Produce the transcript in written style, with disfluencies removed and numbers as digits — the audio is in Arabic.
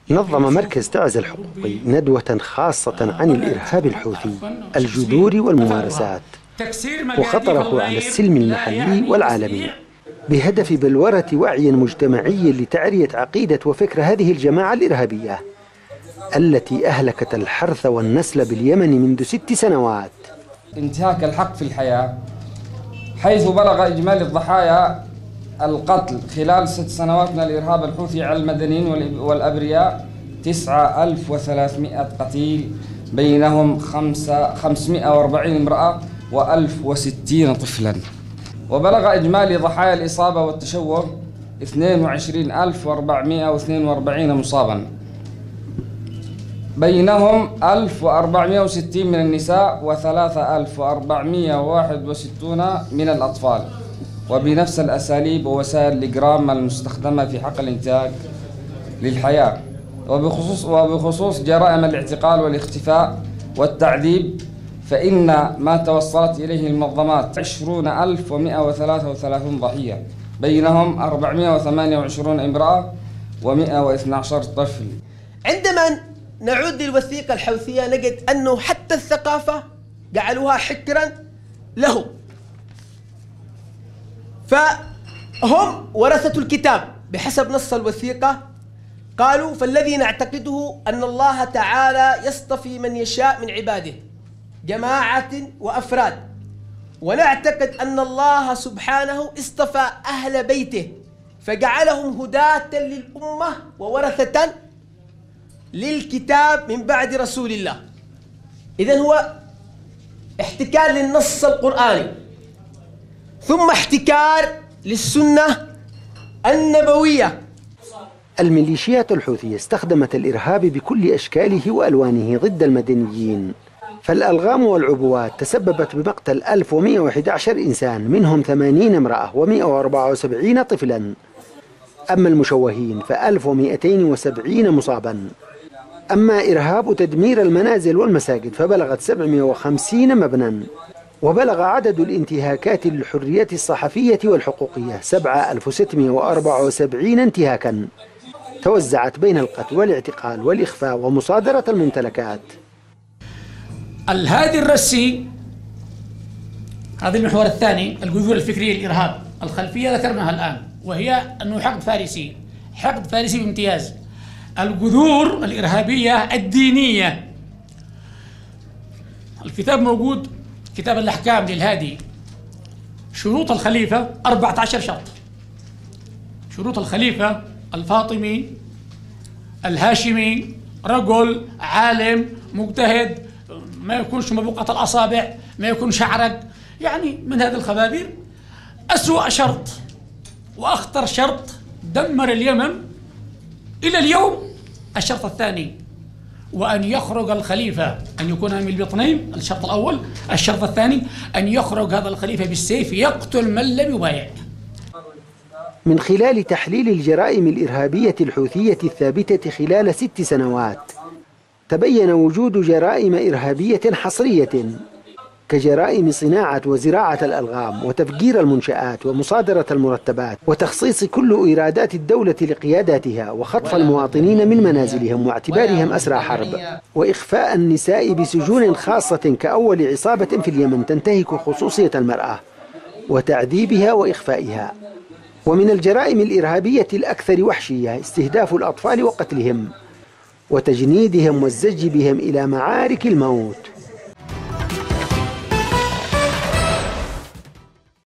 نظم مركز تعز الحقوقي ندوة خاصة عن الإرهاب الحوثي، الجذور والممارسات، وخطره على السلم المحلي والعالمي، بهدف بلورة وعي مجتمعي لتعرية عقيدة وفكر هذه الجماعة الإرهابية التي أهلكت الحرث والنسل باليمن منذ 6 سنوات. انتهاك الحق في الحياة، حيث بلغ إجمالي الضحايا القتل خلال 6 سنوات من الإرهاب الحوثي على المدنيين والأبرياء 9300 قتيل، بينهم 540 امرأة و1060 طفلا. وبلغ إجمالي ضحايا الإصابة والتشوه 22442 مصابا، بينهم 1460 من النساء و3461 من الأطفال، وبنفس الأساليب ووسائل الإجرام المستخدمة في حق الإنتاج للحياة. وبخصوص جرائم الاعتقال والاختفاء والتعذيب، فإن ما توصلت إليه المنظمات 20133 ضحية، بينهم 428 امرأة و112 طفل. عندما نعود للوثيقة الحوثية نجد أنه حتى الثقافة جعلوها حكرا له، فهم ورثة الكتاب بحسب نص الوثيقة. قالوا: فالذي نعتقده أن الله تعالى يصطفي من يشاء من عباده جماعة وأفراد، ونعتقد أن الله سبحانه اصطفى أهل بيته فجعلهم هداة للأمة وورثة للكتاب من بعد رسول الله. إذن هو احتكار للنص القرآني، ثم احتكار للسنة النبوية. الميليشيات الحوثية استخدمت الإرهاب بكل أشكاله وألوانه ضد المدنيين، فالألغام والعبوات تسببت بمقتل 1111 إنسان، منهم 80 امرأة و174 طفلا. أما المشوهين ف1270 مصابا. أما إرهاب تدمير المنازل والمساجد فبلغت 750 مبنى. وبلغ عدد الانتهاكات للحريات الصحفية والحقوقية 7674 انتهاكا، توزعت بين القتل والاعتقال والإخفاء ومصادرة الممتلكات. الهادي الرسي، هذا المحور الثاني، الجذور الفكرية للإرهاب. الخلفية ذكرناها الآن، وهي أنه حقد فارسي، حقد فارسي بامتياز. الجذور الإرهابية الدينية، الكتاب موجود، كتاب الأحكام للهادي. شروط الخليفة 14 شرط. شروط الخليفة: الفاطمي، الهاشمي، رجل عالم مجتهد، ما يكونش مبوقة الأصابع، ما يكونش عرق، يعني من هذه الخبابير. أسوأ شرط وأخطر شرط دمر اليمن إلى اليوم الشرط الثاني، وأن يخرج الخليفة، أن يكون من البطنين، الشرط الأول. الشرط الثاني أن يخرج هذا الخليفة بالسيف يقتل من لم يبايع. من خلال تحليل الجرائم الإرهابية الحوثية الثابتة خلال 6 سنوات، تبين وجود جرائم إرهابية حصرية كجرائم صناعة وزراعة الألغام وتفجير المنشآت ومصادرة المرتبات وتخصيص كل إيرادات الدولة لقياداتها وخطف المواطنين من منازلهم واعتبارهم أسرى حرب، وإخفاء النساء بسجون خاصة كأول عصابة في اليمن تنتهك خصوصية المرأة وتعذيبها وإخفائها. ومن الجرائم الإرهابية الأكثر وحشية استهداف الأطفال وقتلهم وتجنيدهم والزج بهم إلى معارك الموت.